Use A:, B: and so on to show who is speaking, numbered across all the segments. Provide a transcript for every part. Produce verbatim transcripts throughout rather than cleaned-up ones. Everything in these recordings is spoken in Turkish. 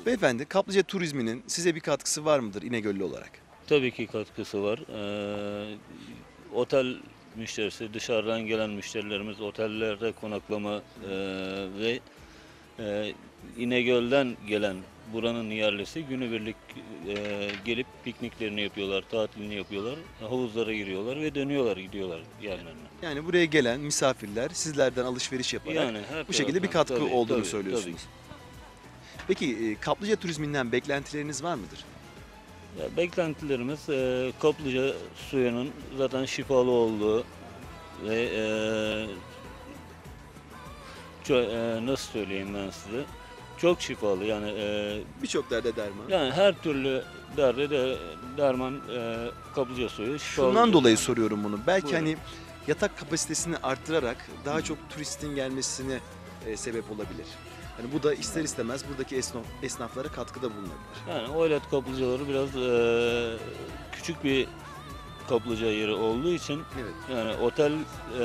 A: Beyefendi, kaplıca turizminin size bir katkısı var mıdır İnegöllü olarak?
B: Tabii ki katkısı var. Ee, otel müşterisi, dışarıdan gelen müşterilerimiz otellerde konaklama e, ve e, İnegöl'den gelen buranın yerlisi günübirlik e, gelip pikniklerini yapıyorlar, tatilini yapıyorlar, havuzlara giriyorlar ve dönüyorlar, gidiyorlar yerlerine.
A: Yani buraya gelen misafirler sizlerden alışveriş yaparak
B: Yani her
A: bu şekilde bir
B: taraftan,
A: katkı
B: tabii,
A: olduğunu
B: tabii,
A: söylüyorsunuz.
B: tabii.
A: Peki e, kaplıca turizminden beklentileriniz var mıdır?
B: Ya, beklentilerimiz e, kaplıca suyunun zaten şifalı olduğu ve e, ço- e, nasıl söyleyeyim ben size, çok şifalı yani e,
A: Birçok derde derman.
B: yani her türlü derde de derman e, kaplıca suyu şifalı.
A: Şundan dolayı soruyorum bunu. Belki
B: Buyurun.
A: hani yatak kapasitesini arttırarak daha çok turistin gelmesine e, sebep olabilir. Hani bu da ister istemez buradaki esnaf, esnaflara katkıda bulunabilir.
B: Yani Oylat kaplıcaları biraz e, küçük bir kaplıca yeri olduğu için
A: Evet.
B: yani otel e,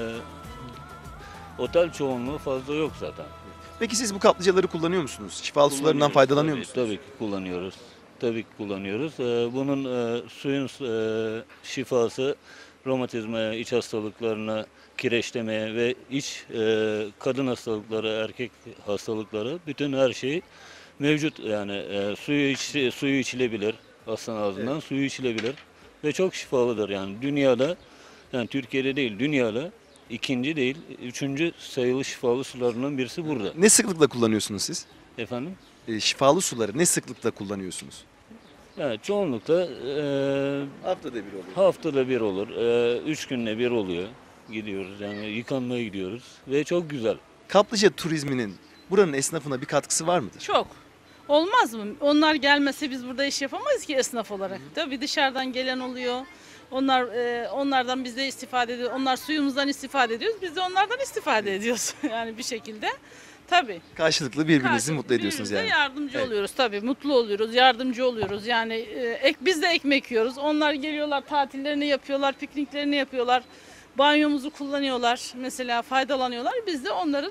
B: otel çoğunluğu fazla yok zaten.
A: Peki siz bu kaplıcaları kullanıyor musunuz? Şifalı sularından
B: Kullanıyoruz,
A: faydalanıyor
B: tabii,
A: musunuz?
B: Tabii ki kullanıyoruz. Tabii ki kullanıyoruz. Ee, bunun e, suyun e, şifası romatizmaya, iç hastalıklarına, kireçlemeye ve iç e, kadın hastalıkları, erkek hastalıkları bütün her şey mevcut. Yani e, suyu iç, suyu içilebilir. Hastanın ağzından
A: Evet.
B: suyu içilebilir ve çok şifalıdır yani dünyada, yani Türkiye'de değil dünyada ikinci değil, üçüncü sayılı şifalı sularının birisi burada.
A: Ne sıklıkla kullanıyorsunuz siz?
B: Efendim?
A: E, şifalı suları ne sıklıkla kullanıyorsunuz?
B: Yani çoğunlukla e,
A: Haftada bir oluyor.
B: haftada bir olur, e, üç günde bir oluyor. Gidiyoruz yani yıkanmaya gidiyoruz ve çok güzel.
A: Kaplıca turizminin buranın esnafına bir katkısı var mıdır?
C: Çok. Olmaz mı? Onlar gelmese biz burada iş yapamayız ki esnaf olarak. Tabii dışarıdan gelen oluyor. Onlar e, onlardan biz de istifade ediyoruz. Onlar suyumuzdan istifade ediyoruz. Biz de onlardan istifade ediyoruz. Yani bir şekilde. Tabii.
A: Karşılıklı birbirinizi
C: Karşı-
A: mutlu ediyorsunuz
C: birbirimize
A: yani.
C: yardımcı
A: Evet.
C: oluyoruz tabii. Mutlu oluyoruz, yardımcı oluyoruz. Yani e, ek, biz de ekmek yiyoruz. Onlar geliyorlar, tatillerini yapıyorlar, pikniklerini yapıyorlar. Banyomuzu kullanıyorlar. Mesela faydalanıyorlar. Biz de onların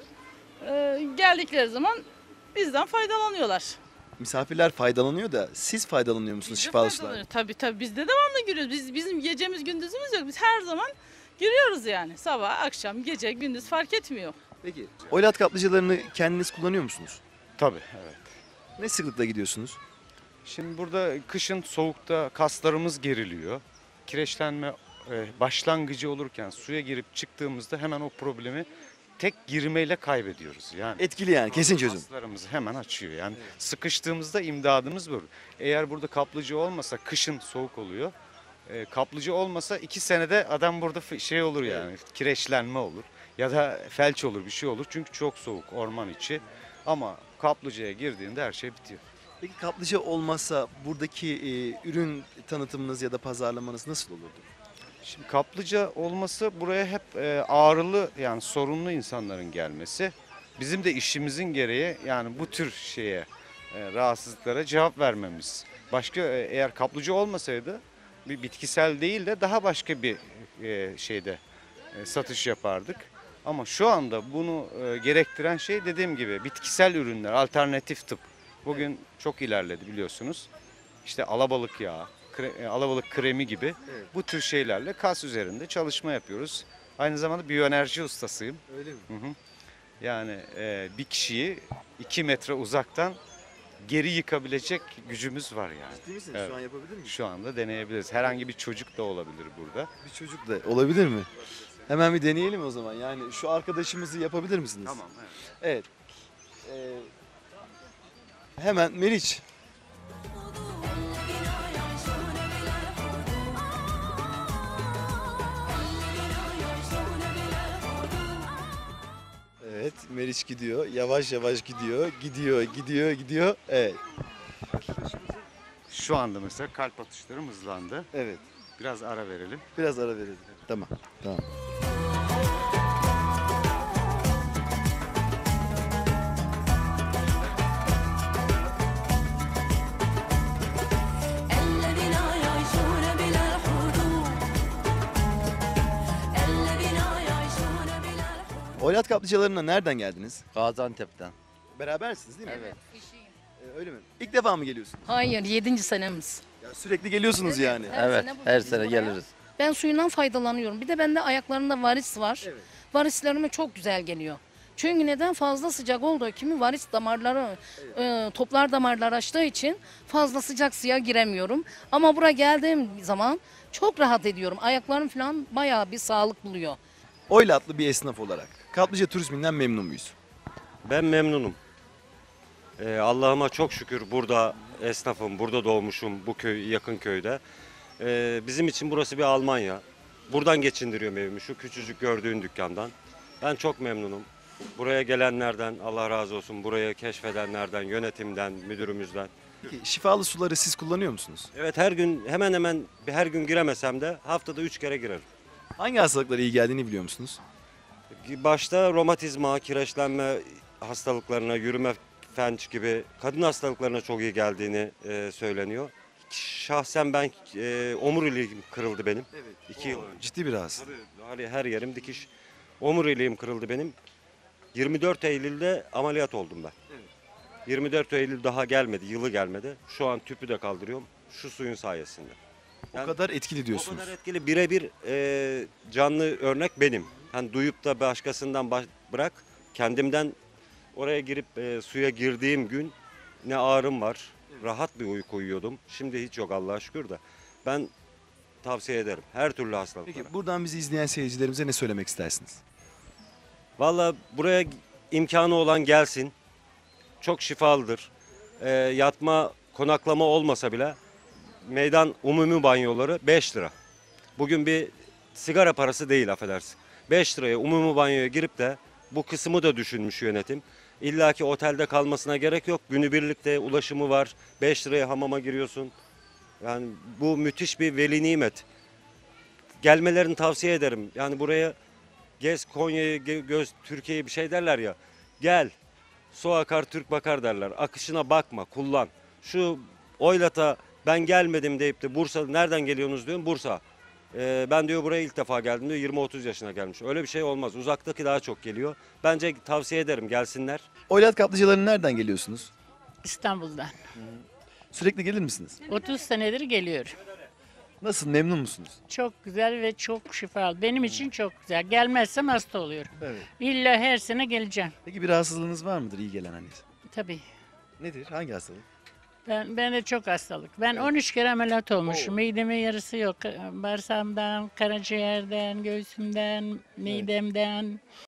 C: e, geldikleri zaman bizden faydalanıyorlar.
A: Misafirler faydalanıyor da siz faydalanıyor musunuz
C: Biz de
A: şifalı
C: faydalanıyoruz.
A: sulardan?
C: Tabii tabii biz de devamlı giriyoruz. Biz, bizim gecemiz gündüzümüz yok. Biz her zaman giriyoruz yani. Sabah, akşam, gece, gündüz fark etmiyor.
A: Peki. Oylat kaplıcalarını kendiniz kullanıyor musunuz?
D: Tabii, evet.
A: Ne sıklıkla gidiyorsunuz?
D: Şimdi burada kışın soğukta kaslarımız geriliyor. Kireçlenme e, başlangıcı olurken suya girip çıktığımızda hemen o problemi tek girmeyle kaybediyoruz. Yani
A: Etkili yani, kesin çözüm.
D: kaslarımızı hemen açıyor. Yani sıkıştığımızda imdadımız bu. Eğer burada kaplıca olmasa kışın soğuk oluyor. E, kaplıca olmasa iki senede adam burada f- şey olur yani kireçlenme olur. Ya da felç olur, bir şey olur. Çünkü çok soğuk orman içi. Ama kaplıcaya girdiğinde her şey bitiyor.
A: Peki kaplıca olmasa buradaki e, ürün tanıtımınız ya da pazarlamanız nasıl olurdu?
D: Şimdi kaplıca olması buraya hep e, ağrılı yani sorunlu insanların gelmesi. Bizim de işimizin gereği yani bu tür şeye e, rahatsızlıklara cevap vermemiz. Başka e, eğer kaplıca olmasaydı bir bitkisel değil de daha başka bir e, şeyde e, satış yapardık. Ama şu anda bunu e, gerektiren şey dediğim gibi bitkisel ürünler, alternatif tıp. Bugün çok ilerledi biliyorsunuz. İşte alabalık yağı, kre- e, alabalık kremi gibi
A: Evet.
D: bu tür şeylerle kas üzerinde çalışma yapıyoruz. Aynı zamanda biyoenerji ustasıyım.
A: Öyle mi?
D: Hı hı. Yani e, bir kişiyi iki metre uzaktan geri yıkabilecek gücümüz var yani.
A: Ciddi misiniz?
D: Evet.
A: Şu an yapabilir miyiz?
D: Şu anda deneyebiliriz. Herhangi bir çocuk da olabilir burada.
A: Bir çocuk da olabilir mi? Hemen bir deneyelim o zaman. Yani şu arkadaşımızı yapabilir misiniz?
D: Evet.
A: Evet. Ee, hemen Meriç. Evet, Meriç gidiyor. Yavaş yavaş gidiyor. Gidiyor, gidiyor, gidiyor. Evet.
D: Şu anda mesela kalp atışlarım hızlandı.
A: Evet.
D: Biraz ara verelim.
A: Biraz ara verelim. Tamam. Tamam.
E: الذين يعيشون بلا حدود الذين يعيشون بلا حدود
A: Oylat kaplıcalarına nereden geldiniz?
F: Gaziantep'ten.
A: Berabersiniz değil mi?
F: Evet.
A: Ee, E, öyle mi? İlk defa mı geliyorsunuz?
F: Hayır, yedinci senemiz.
A: Ya sürekli geliyorsunuz yani.
F: Her
G: Evet,
F: sene
G: her
F: buradayız
G: sene
F: buraya.
G: geliriz.
F: Ben suyundan faydalanıyorum. Bir de bende ayaklarımda varis var.
A: Evet.
F: Varislerime çok güzel geliyor. Çünkü neden? Fazla sıcak olduğu kimi varis damarları, e, toplar damarlar açtığı için fazla sıcak suya giremiyorum. Ama buraya geldiğim zaman çok rahat ediyorum. Ayaklarım falan bayağı bir sağlık buluyor.
A: Oylatlı bir esnaf olarak Kaplıca turizminden memnun muyuz?
H: Ben memnunum. Ee, Allah'ıma çok şükür burada esnafım, burada doğmuşum bu köy, yakın köyde. Ee, bizim için burası bir Almanya. Buradan geçindiriyorum evimi, şu küçücük gördüğün dükkandan. Ben çok memnunum. Buraya gelenlerden Allah razı olsun, buraya keşfedenlerden, yönetimden, müdürümüzden.
A: Peki şifalı suları siz kullanıyor musunuz?
H: Evet, her gün hemen hemen her gün giremesem de haftada üç kere girerim.
A: Hangi hastalıklara iyi geldiğini biliyor musunuz?
H: Başta romatizma, kireçlenme hastalıklarına, yürüme, felç gibi kadın hastalıklarına çok iyi geldiğini e, söyleniyor. Şahsen ben e, omuriliğim kırıldı benim.
A: Evet.
H: İki yıl önce.
A: Ciddi bir rahatsızlık.
H: Tabii, her yerim dikiş. Omuriliğim kırıldı benim. yirmi dört Eylül'de ameliyat oldum ben.
A: Evet.
H: yirmi dört Eylül daha gelmedi, yılı gelmedi. Şu an tüpü de kaldırıyorum şu suyun sayesinde.
A: O
H: Yani
A: kadar etkili
H: O
A: diyorsunuz.
H: kadar etkili, birebir e, canlı örnek benim. Hani duyup da başkasından baş- bırak, kendimden oraya girip e, suya girdiğim gün ne ağrım var, rahat bir uyku uyuyordum. Şimdi hiç yok Allah'a şükür de. Ben tavsiye ederim her türlü hastalıklara.
A: Peki buradan bizi izleyen seyircilerimize ne söylemek istersiniz?
H: Valla buraya imkanı olan gelsin. Çok şifalıdır. E, yatma, konaklama olmasa bile meydan umumi banyoları beş lira. Bugün bir sigara parası değil, affedersin. beş liraya umumi banyoya girip de bu kısmı da düşünmüş yönetim. İlla ki otelde kalmasına gerek yok. Günübirlikte ulaşımı var. beş liraya hamama giriyorsun. Yani bu müthiş bir veli nimet. Gelmelerini tavsiye ederim. Yani buraya gez Konya'yı ge- göz Türkiye'yi bir şey derler ya. Gel. Su akar Türk bakar derler. Akışına bakma, kullan. Şu Oylat'a ben gelmedim deyip de Bursa nereden geliyorsunuz diyorum. Bursa. Ee, ben diyor buraya ilk defa geldim diyor. yirmi otuz yaşına gelmiş. Öyle bir şey olmaz. Uzaktaki daha çok geliyor. Bence tavsiye ederim gelsinler.
A: Oylat kaplıcalarına nereden geliyorsunuz?
I: İstanbul'dan.
A: Sürekli gelir misiniz?
I: otuz senedir geliyorum.
A: Nasıl, memnun musunuz?
I: Çok güzel ve çok şifalı. Benim için çok güzel. Gelmezsem hasta oluyorum.
A: Evet.
I: İlla her sene geleceğim.
A: Peki bir rahatsızlığınız var mıdır iyi gelen hani?
I: Tabii.
A: Nedir? Hangi hastalık?
I: Ben, ben de çok hastalık. Ben on üç kere ameliyat olmuşum. Midemin yarısı yok. Bağırsağımdan, karaciğerden, göğsümden, midemden.